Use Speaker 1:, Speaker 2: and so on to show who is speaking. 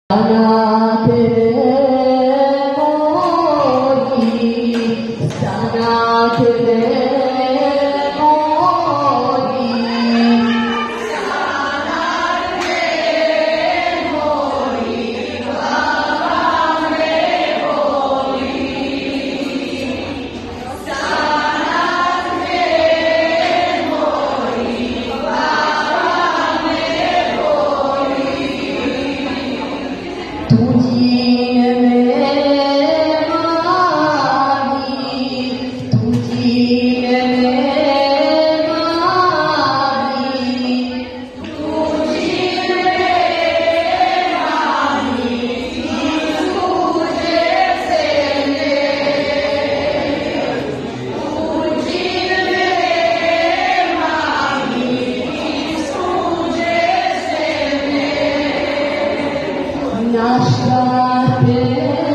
Speaker 1: Sana queremos morir, sana queremos morir, sana queremos morir, sana queremos morir, sana queremos morir, तुझी में मानी, तुझी में मानी, तुझी में मानी, तुझे से ले, तुझी में मानी, तुझे से ले, नाश्ता